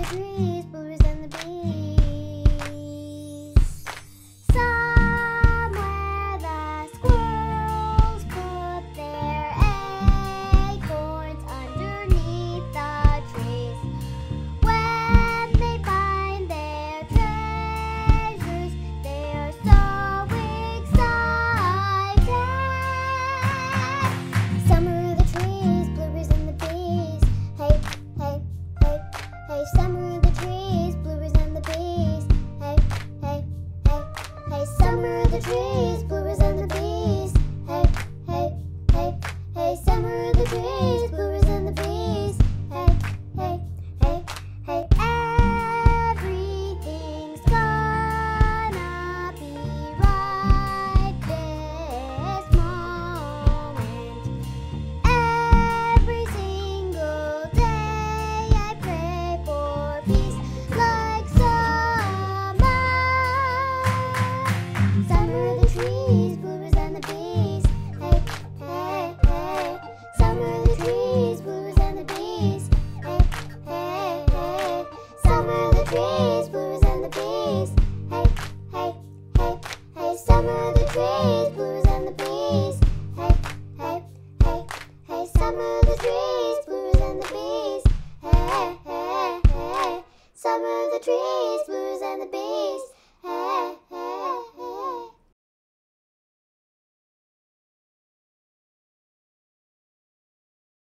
trees, bluebirds and the bees. Somewhere the squirrels put their acorns underneath the trees. When they find their treasures, they are so excited. Summer of the trees, bluebirds and the bees. Hey, hey, hey, hey, summer of the trees, bluebirds and the bees. Hey, hey, hey, hey, summer of the trees, bluebirds and the bees. Hey, hey, hey, hey, summer of the trees, bluebirds and the bees. Hey, hey, hey, hey, everything's gonna be right this moment. Every single day I pray for peace like summer. Summer of the trees, bluebirds and the bees. Hey, hey, hey. Summer of the trees, bluebirds and the bees. Hey, hey, hey. Summer of the trees, bluebirds and the bees. Hey, hey, hey, hey. Summer of the trees, bluebirds and the bees. Hey, hey, hey, hey. Summer of the trees, bluebirds and the bees. Hey, hey, hey. Summer of the trees, bluebirds